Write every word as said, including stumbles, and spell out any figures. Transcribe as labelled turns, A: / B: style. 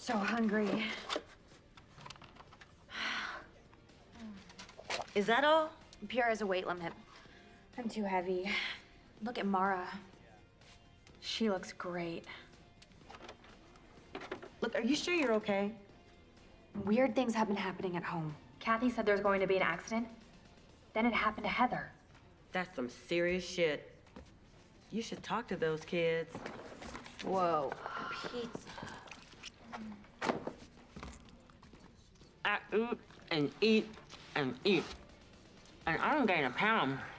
A: So hungry.
B: Is that all?
A: Pierre has a weight limit. I'm too heavy. Look at Mara. She looks great.
B: Look, are you sure you're okay?
A: Weird things have been happening at home. Kathy said there's going to be an accident. Then it happened to Heather.
B: That's some serious shit. You should talk to those kids.
A: Whoa. Pizza.
B: I eat and eat and eat. And I don't gain a pound.